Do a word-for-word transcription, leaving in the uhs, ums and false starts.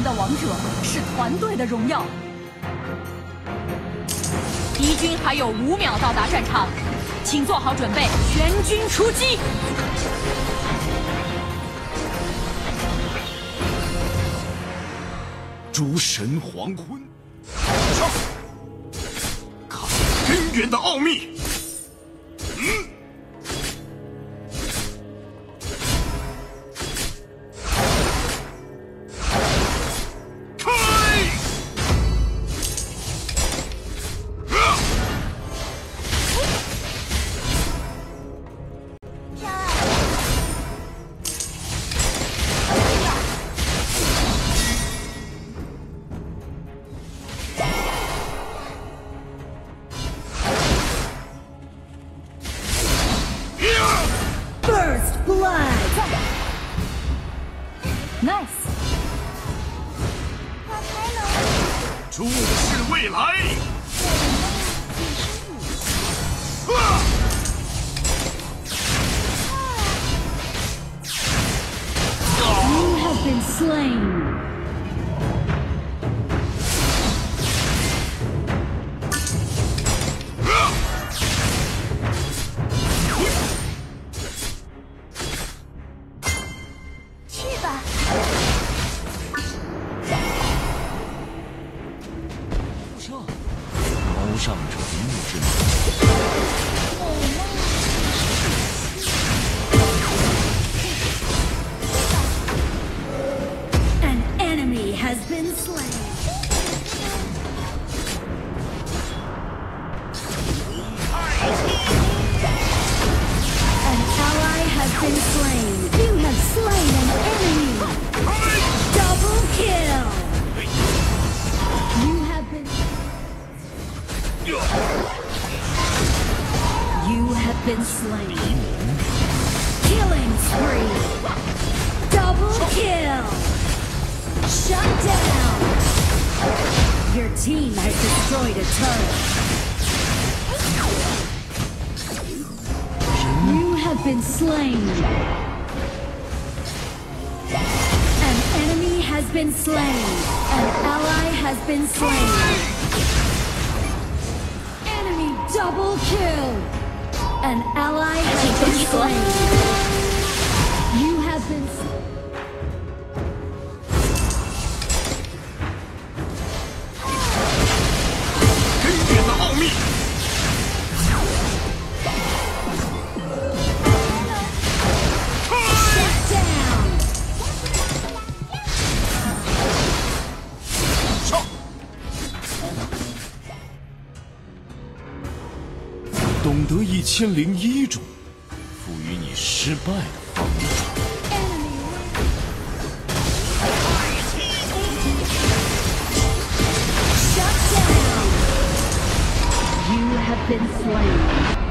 人的王者是团队的荣耀。敌军还有五秒到达战场，请做好准备，全军出击！ 诸神黄昏，上！看根源的奥秘。嗯。 Nice， 注视未来。 You have been slain. An enemy has been slain. An ally has been slain. You have slain an enemy. Double kill. You have been. You have been slain. Killing spree. Double kill. Shut down. Your team has destroyed a turret. You have been slain. An enemy has been slain. An ally has been slain. Enemy double kill. An ally has been slain. You have been slain. 根源的奥秘。 Shut down. 上。懂得一千零一种赋予你失败的方法。 You have been slain.